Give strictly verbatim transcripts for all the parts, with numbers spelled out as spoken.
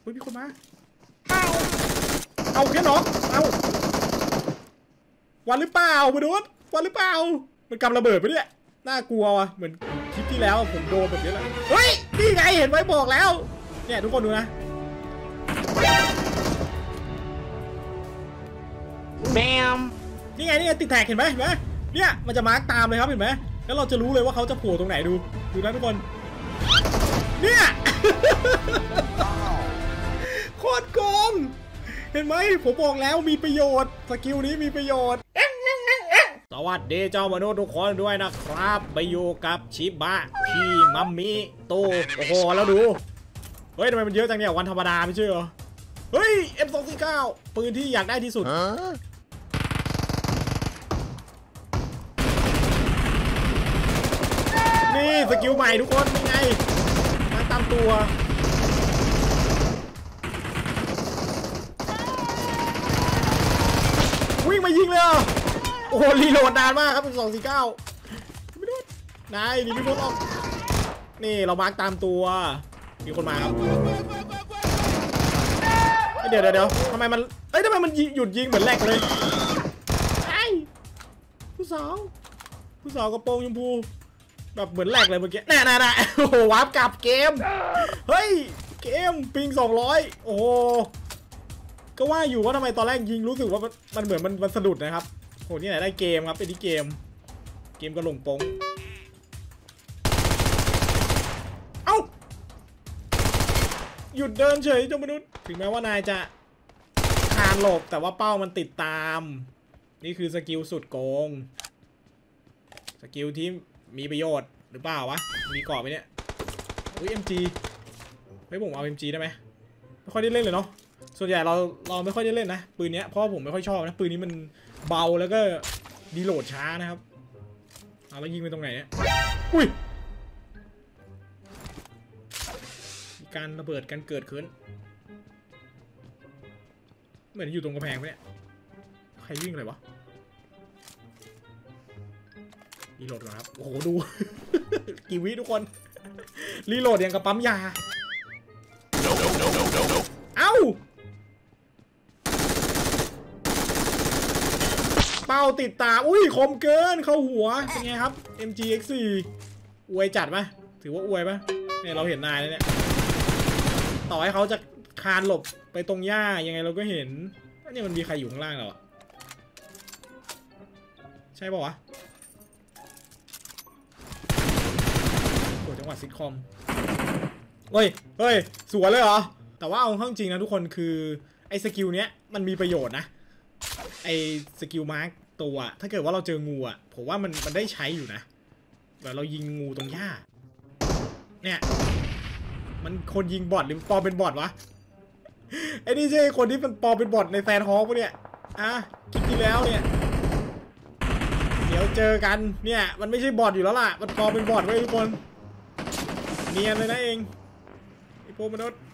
ฮ้ยมีคนมาเอาแค่น็อกเอาวันหรือเปล่ามาดูวันหรือเปล่ามันกำระเบิดไปเนี่ยน่ากลัวว่ะเหมือนคลิปที่แล้วผมโดนแบบนี้แหละเฮ้ยนี่ไงเห็นไหมบอกแล้วเนี่ยทุกคนดูนะแบมนี่ไงนี่ไงติดแท็กเห็นไหมเห็นไหมเนี่ยมันจะมาร์กตามเลยครับเห็นไหมแล้วเราจะรู้เลยว่าเขาจะโผล่ตรงไหนดูดูนะทุกคนเนี่ยโคตรโกงเห็นไหมผมบอกแล้วมีประโยชน์สกิลนี้มีประโยชน์สวัสดีเจ้ามนุษย์ทุกคนด้วยนะครับไปอยู่กับชิบะพี่มัมมี่โตโอ้โหแล้วดูเฮ้ยทำไมมันเยอะจังเนี่ยวันธรรมดาไม่ใช่เหรอเฮ้ย เอ็ม สอง สี่ เก้า ปืนที่อยากได้ที่สุดนี่สกิลใหม่ทุกคนเป็นไงมาตามตัววิ่งมายิงเลยอ่ะโอ้โหรีโหลดนานมากครับเป็นสองสี่เก้าไม่รู้นายนี่ไม่พ้นออกนี่เรามาร์กตามตัวมีคนมาครับเดี๋ยวเดี๋ยวเดี๋ยวทำไมมันเอ้ยทำไมมันหยุดยิงเหมือนแหลกเลยไอ้ผู้สาวผู้สาวกระโปรงชมพูแบบเหมือนแหลกเลยเมื่อกี้น่ะน่ะน่ะโอ้โหวาร์ปกลับเกมเฮ้ยเกมปิงสองร้อยโอ้โหก็ว่าอยู่ว่าทำไมตอนแรกยิงรู้สึกว่ามันเหมือนมันมันสะดุดนะครับโหที่ไหนได้เกมครับเป็นที่เกมเกมก็ลงปงเอ้าหยุดเดินเฉยเจ้ามนุษย์ถึงแม้ว่านายจะคานหลบแต่ว่าเป้ามันติดตามนี่คือสกิลสุดโกงสกิลที่มีประโยชน์หรือเปล่าวะมีเกาะไหมเนี่ยอุ้ย เอ็ม จี เฮ้ยผมเอา เอ็ม จี ได้ไหมไม่ค่อยได้เล่นเลยเนาะส่วนใหญ่เราเราไม่ค่อยได้เล่นนะปืนนี้เพราะผมไม่ค่อยชอบนะปืนนี้มันเบาแล้วก็ดีโหลดช้านะครับเอาแล้วยิงไปตรงไหนเนี่ยอุ้ยมีการระเบิดกันเกิดขึ้นเหมือนอยู่ตรงกระแพงไปเนี่ยใครวิ่งอะไรวะรีโหลดก่อนครับโอ้โหดู กี่วิทุกคนรีโหลดอย่างกับปั๊มยาเอ้าเป้าติดตาอุ้ยคมเกินเข้าหัวเป็นไงครับ เอ็ม จี เอ็กซ์ โฟร์ อวยจัดไหมถือว่าอวยไหมเนี่ยเราเห็นนายแล้วเนี่ยต่อให้เขาจะคานหลบไปตรงหญ้ายังไงเราก็เห็นนี่มันมีใครอยู่ข้างล่างเราอะใช่ป่าวะจังหวัดซิทคอมเฮ้ยเฮ้ยสวยเลยเหรอแต่ว่าเอาเข้าจริงนะทุกคนคือไอ้สกิลเนี้ยมันมีประโยชน์นะไอ้สกิลมาร์กตัวถ้าเกิดว่าเราเจองูอ่ะผมว่ามันมันได้ใช้อยู่นะแบบเรายิงงูตรงหญ้าเนี่ยมันคนยิงบอทหรือปอเป็นบอทวะไอ้นี่ใช่คนที่มันปอเป็นบอทในแฟนฮอล์กปะเนี่ยอ่ะคลิปที่แล้วเนี่ยเดี๋ยวเจอกันเนี่ยมันไม่ใช่บอทอยู่แล้วล่ะมันปอเป็นบอทไว้ทุกคนเนียนเลยนะเองไอพวกมนุษย์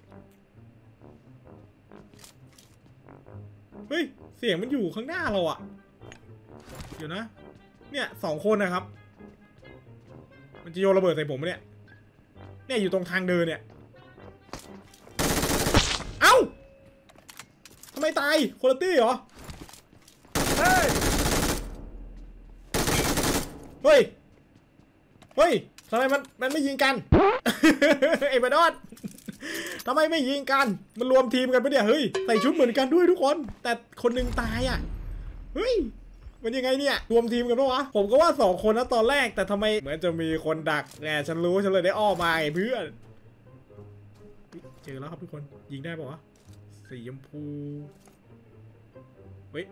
เฮ้ยเสียงมันอยู่ข้างหน้าเราอะเดี๋ยวนะเนี่ยสองคนนะครับมันจะโยนระเบิดใส่ผมเนี่ยเนี่ยอยู่ตรงทางเดินเนี่ยเอ้าทำไมตายคนละตี้เหรอเฮ้ยเฮ้ยเฮ้ยทำไมมันมันไม่ยิงกัน ไอ้บดอดทำไมไม่ยิงกันมันรวมทีมกันปะเนี่ยเฮ้ยใส่ชุดเหมือนกันด้วยทุกคนแต่คนหนึ่งตายอ่ะเฮ้ยมันยังไงเนี่ยรวมทีมกันปะวะผมก็ว่าสองคนนะตอนแรกแต่ทำไมเหมือนจะมีคนดักแน่ฉันรู้ฉันเลยได้อ้อมาไอ้เพื่อนเจอแล้วครับทุกคนยิงได้ปะวะสีชมพูเฮ้ย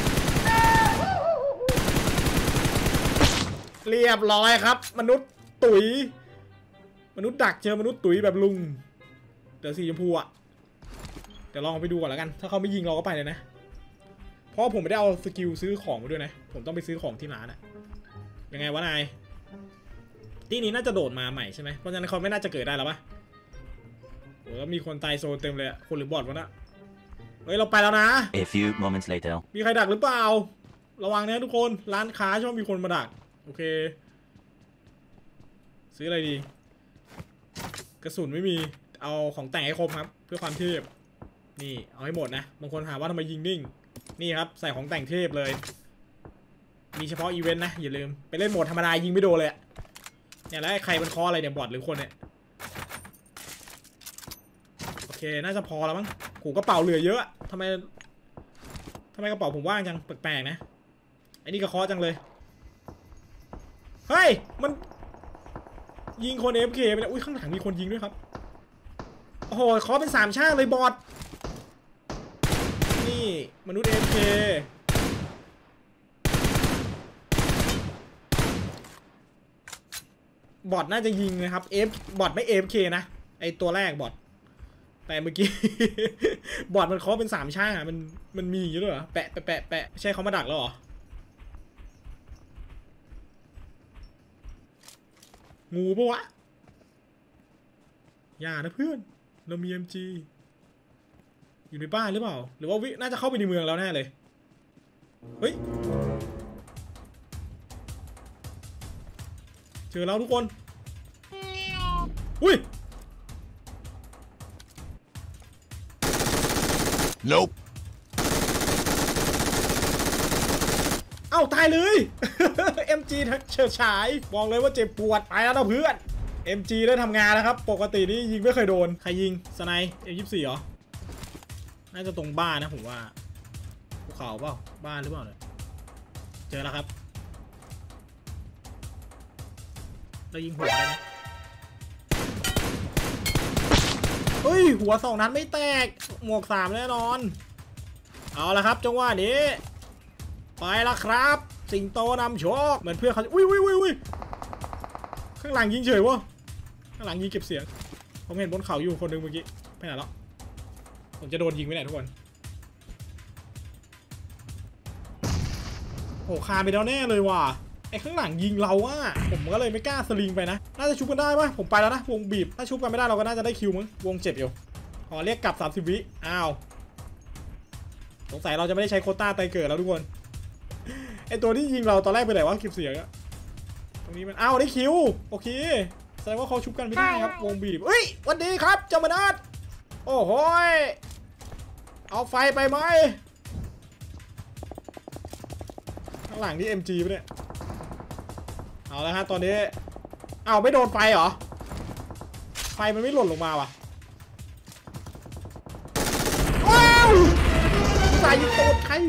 เรียบร้อยครับมนุษย์ตุ๋ยมนุษย์ดักเจอมนุษย์ตุ๋ยแบบลุงเดี๋ยวสีชมพูอ่ะเดี๋ยวลองไปดูก่อนแล้วกันถ้าเขาไม่ยิงเราก็ไปเลยนะเพราะผมไม่ได้เอาสกิลซื้อของมาด้วยนะผมต้องไปซื้อของที่ร้านอะยังไงวะนายที่นี้น่าจะโดดมาใหม่ใช่ไหมเพราะฉะนั้นเขาไม่น่าจะเกิดได้แล้วปะโอ้แล้วมีคนตายโซนเต็มเลยอะคนหรือบอทวะนะเฮ้ยเราไปแล้วนะ A few moments later มีใครดักหรือเปล่าระวังนะทุกคนร้านค้าชอบมีคนมาดักโอเคซื้ออะไรดีกระสุนไม่มีเอาของแต่งให้ครบครับเพื่อความเทพนี่เอาให้หมดนะบางคนถามว่าทำไมยิงนิ่งนี่ครับใส่ของแต่งเทพเลยมีเฉพาะอีเวนต์นะอย่าลืมไปเล่นโหมดธรรมดายิงไม่โดนเลยเนี่ยแล้วใครเป็นคออะไรเนี่ยบอทหรือคนเนี่ยโอเคน่าจะพอแล้วมั้งกูกระเป๋าเหลือเยอะทำไมทำไมกระเป๋าผมว่างจังแปลกๆนะไอ้นี่กระเคาะจังเลยเฮ้ยมันยิงคน เอฟ เค ไปเนี่ยอุ้ยข้างหลังมีคนยิงด้วยครับโอ้โหเคาะเป็นสามช่างเลยบอทนี่มนุษย์ เอฟ เค บอทน่าจะยิงนะครับเอฟบอทไม่ เอฟ เค นะไอตัวแรกบอทแต่เมื่อกี้ บอทมันเคาะเป็นสามช่างอ่ะมันมันมีอยู่ด้วยเหรอแปะแปะแปะแปะไม่ใช่เขามาดักแล้วเหรองูปะวะอย่านะเพื่อนเรามี เอ็ม จี อยู่ในบ้านหรือเปล่าหรือว่าวิน่าจะเข้าไปในเมืองแล้วแน่เลยเฮ้ยเจอแล้วทุกคนอุ้ย Nope เอ้าตายเลย เอ็ม จี เฉิดฉายบอกเลยว่าเจ็บปวดไปแล้วนะเพื่อน เอ็ม จี ได้ทำงานแล้วครับปกตินี่ยิงไม่เคยโดนใครยิงสไนป์ เอ็ม ยี่สิบสี่ เหรอน่าจะตรงบ้านนะผมว่าภูเขาเปล่าบ้านหรือเปล่าเนี่ยเจอแล้วครับเรายิงหัวได้ไหมเฮ้ยหัวสองนัดไม่แตกหมวกสามแน่นอนเอาละครับจังหวะนี้ไปละครับสิงโตนำโชคเหมือนเพื่อนเขาอุ้ยอุ้ยอุ้ยอุ้ยข้างหลังยิงเฉยวะข้างหลังยิงเก็บเสียงผมเห็นบนเขาอยู่คนหนึ่งเมื่อกี้ไปไหนแล้วผมจะโดนยิงไปไหนทุกคนโอ้คาไปแล้วแน่เลยว่ะไอ้ข้างหลังยิงเราอะผมก็เลยไม่กล้าสลิงไปนะน่าจะชุบกันได้ปะผมไปแล้วนะวงบีบถ้าชุบกันไม่ได้เราก็น่าจะได้คิวมั้งวงเจ็บอยู่ขอเรียกกลับสามสิบวิอ้าวสงสัยเราจะไม่ได้ใช้โควต้าไตเกิดแล้วทุกคนไอตัวที่ยิงเราตอนแรกไปไหนวะเก็บเสียงอะตรงนี้มันอ้าวได้คิวโอเคแสดงว่าเขาชุบกันไม่ได้ครับวงบีบเฮ้ยวันดีครับเจ้ามนัสโอ้โหเอาไฟไปไหมข้างหลังที่ เอ็ม จี ปะเนี่ยเอาแล้วฮะตอนนี้เอาไม่โดนไฟเหรอไฟมันไม่หล่นลงมาว่ะว้าวสายยิงตูดใคร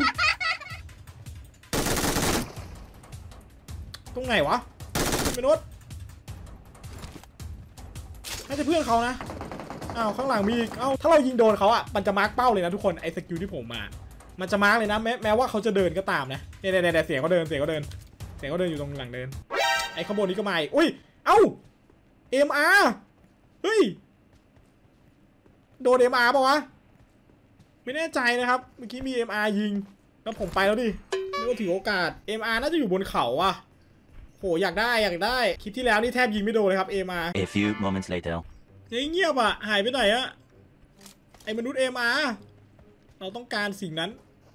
ตรงไหนวะเป็นนุษน่าจะเพื่อนเขานะอ้าวข้างหลังมีอีกเอ้าถ้าเรายิงโดนเขาอ่ะมันจะมาร์กเป้าเลยนะทุกคนไอ้สกิลที่ผมมามันจะมาร์กเลยนะแม้แม้ว่าเขาจะเดินก็ตามนะเนี่ยเนี่ยเนี่ยเสียงเขาเดินเสียงเขาเดินเสียงเขาเดินอยู่ตรงหลังเดินไอ้ข้างบนนี้ก็มาอีกอุ้ยเอ้า เอ็ม อาร์ เฮ้ยโดน เอ็ม อาร์ ป่าวะไม่แน่ใจนะครับเมื่อกี้มี เอ็ม อาร์ ยิงแล้วผมไปแล้วดินี่ก็ถือโอกาส เอ็ม อาร์ น่าจะอยู่บนเขาอ่ะโหอยากได้อยากได้คลิปที่แล้วนี่แทบยิงไม่โดนเลยครับ เอ็ม อาร์ A few moments later เงียบอ่ะหายไปไหนอะไอ้มนุษย์ เอ็ม อาร์ เราต้องการสิ่งนั้น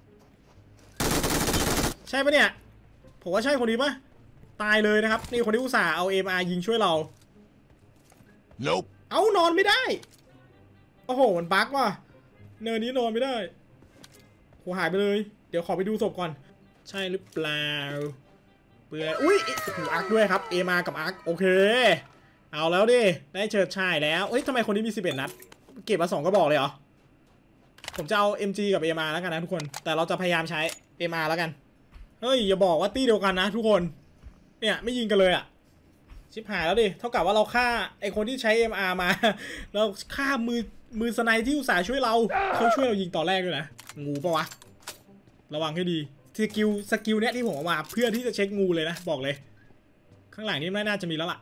ใช่ปะเนี่ยผมว่าใช่คนนี้ปะตายเลยนะครับนี่คนที่อุตส่าห์เอา เอ็ม อาร์ ยิงช่วยเรา Nope เอานอนไม่ได้โอ้โหมันบั๊กว่ะเนินนี้นอนไม่ได้โหหายไปเลยเดี๋ยวขอไปดูศพก่อนใช่หรือเปล่าเปลือยอุ้ยถูกอาร์คด้วยครับ เอ็ม อาร์ กับอาร์คโอเคเอาแล้วดิได้เฉิดฉายแล้วเฮ้ยทำไมคนนี้มีสิบเอ็ดนัดเก็บมาสองก็บอกเลยเหรอผมจะเอา เอ็ม จี กับ เอ็ม อาร์ แล้วกันนะทุกคนแต่เราจะพยายามใช้ เอ็ม อาร์ แล้วกันเฮ้ยอย่าบอกว่าตี้เดียวกันนะทุกคนเนี่ยไม่ยิงกันเลยอะชิบหายแล้วดิเท่ากับว่าเราฆ่าไอคนที่ใช้ เอ็ม อาร์ มาเราฆ่ามือมือสไนที่อุตส่าห์ช่วยเราเขาช่วยเรายิงต่อแรกด้วยนะงูปะวะระวังให้ดีสกิลสกิลเนี้ยที่ผมเอามาเพื่อที่จะเช็คงูเลยนะบอกเลยข้างหลังนี่ไม่น่าจะมีแล้วล่ะ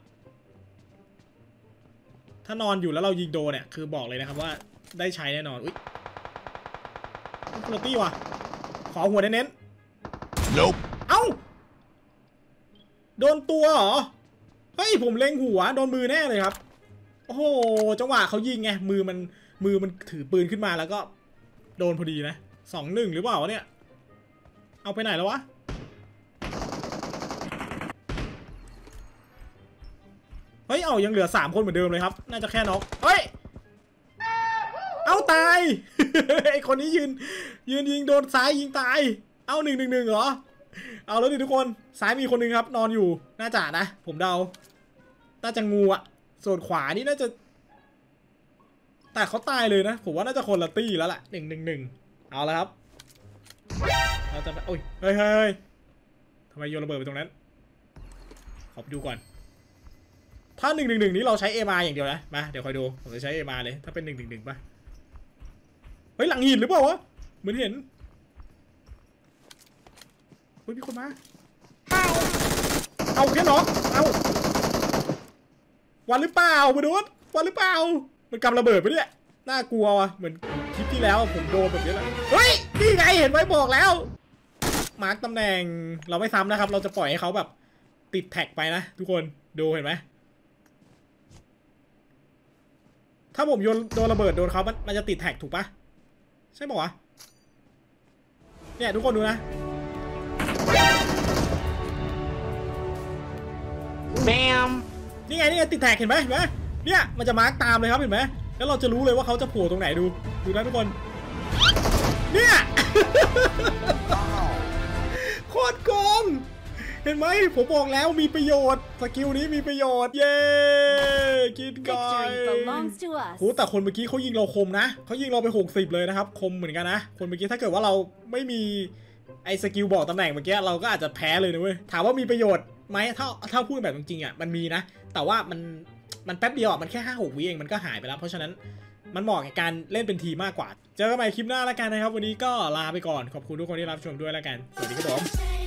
ถ้านอนอยู่แล้วเรายิงโดนเนี่ยคือบอกเลยนะครับว่าได้ใช้แน่นอนอุ๊ยคุณตี้ว่ะขอหัวเน้นๆ Nope เอ้าโดนตัวเหรอเฮ้ยผมเล็งหัวโดนมือแน่เลยครับโอ้โหจังหวะเขายิงไงมือมันมือมันถือปืนขึ้นมาแล้วก็โดนพอดีนะสองหนึ่งหรือเปล่าวะเนี่ยเอาไปไหนแล้ววะเฮ้ยเอายังเหลือสามคนเหมือนเดิมเลยครับน่าจะแค่น็อกเฮ้ยตาย ไอคนนี้ยืนยืนยิงโดนซ้ายยิงตายเอาหนึ่งหนึ่งหนึ่งเหรอเอาแล้วดิทุกคนซ้ายมีคนหนึ่งครับนอนอยู่น่าจะนะผมเดาน่าจะงูอะส่วนขวานี่น่าจะแต่เขาตายเลยนะผมว่าน่าจะคนละตี้แล้วแหละหนึ่งหนึ่งหนึ่งเอาละครับเราจะไปโอ้ยเฮ้ยเฮ้ยทำไมโยนระเบิดไปตรงนั้นขอไปดูก่อนถ้าหนึ่งหนึ่งหนึ่งนี้เราใช้เอมาอย่างเดียวนะมาเดี๋ยวคอยดูผมจะใช้เอมาเลยถ้าเป็นหนึ่งหนึ่งหนึ่งป่ะเฮ้ยหลังหินหรือเปล่าวะเหมือนเห็นเฮ้ยมีคนมาเอาแค่น็อกเอาวันหรือเปล่ามาดูวันหรือเปล่ามันกำระเบิดไปเนี่ยน่ากลัวว่ะเหมือนคลิปที่แล้วผมโดนแบบนี้แหละเฮ้ยนี่ไงเห็นไหมบอกแล้วมาร์กตำแหน่งเราไม่ซ้ำนะครับเราจะปล่อยให้เขาแบบติดแท็กไปนะทุกคนดูเห็นไหมถ้าผมโยนโดนระเบิดโดนเขามันมันจะติดแท็กถูกปะใช่ปะวะเนี่ยทุกคนดูนะแบมนี่ไงนี่ไงติดแท็กเห็นไหมเห็นไหมเนี่ยมันจะมาร์กตามเลยครับเห็นไหมแล้วเราจะรู้เลยว่าเขาจะโผล่ตรงไหนดูดูนะทุกคนเนี่ย โคตรโกงเห็นไหมผมบอกแล้วมีประโยชน์สกิลนี้มีประโยชน์เย้กินก่อนโหแต่คนเมื่อกี้เขายิงเราคมนะเขายิงเราไปหกสิบเลยนะครับคมเหมือนกันนะคนเมื่อกี้ถ้าเกิดว่าเราไม่มีไอ้สกิลบอกตำแหน่งเมื่อกี้เราก็อาจจะแพ้เลยนะเว้ยถามว่ามีประโยชน์ไหมถ้าถ้าพูดแบบจริงๆอ่ะมันมีนะแต่ว่ามันมันแป๊บเดียวอ่ะมันแค่ห้าหกวิเองมันก็หายไปแล้วเพราะฉะนั้นมันเหมาะกับการเล่นเป็นทีมมากกว่าเจอกันใหม่คลิปหน้าแล้วกันนะครับวันนี้ก็ลาไปก่อนขอบคุณทุกคนที่รับชมด้วยแล้วกันสวัสดีครับผม